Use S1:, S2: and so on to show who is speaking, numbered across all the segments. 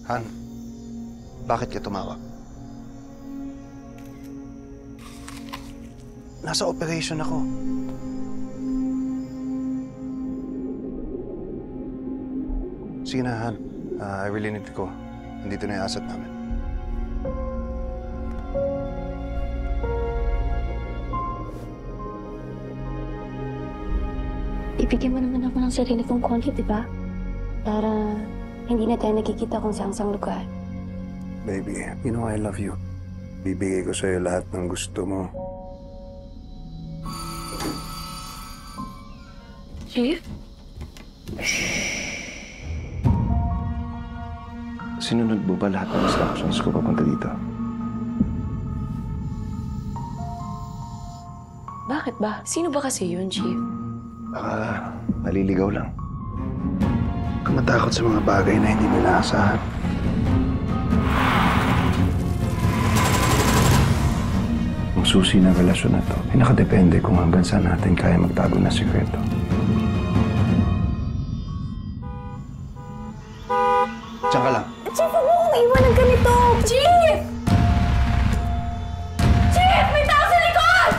S1: Han, bakit ka tumawag? Nasa operation ako. Sige na, Han. I really need to go. Nandito na yung asset namin.
S2: Ibigyan mo naman ako ng sarili kong konti, di ba? Para hindi na tayo nakikita kung saan lugar.
S1: Baby, you know I love you. Bibigay ko sa'yo lahat ng gusto mo.
S2: Chief?
S1: Sinunod mo ba lahat ng instructions ko papunta dito?
S2: Bakit ba? Sino ba kasi yun, Chief?
S1: Baka maliligaw lang. Huwag ka matakot sa mga bagay na hindi mo inaasahan. Ang susi ng relasyon na to, ay nakadepende kung hanggang saan natin kaya magtago ng sikreto. Diyan ka lang.
S2: Chief, huwag mo kong iwan ng ganito! Chief! Chief! May tao sa likod!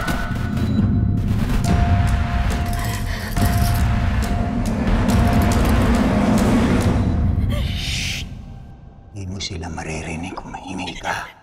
S3: Hindi mo sila maririnig kung maingay ka.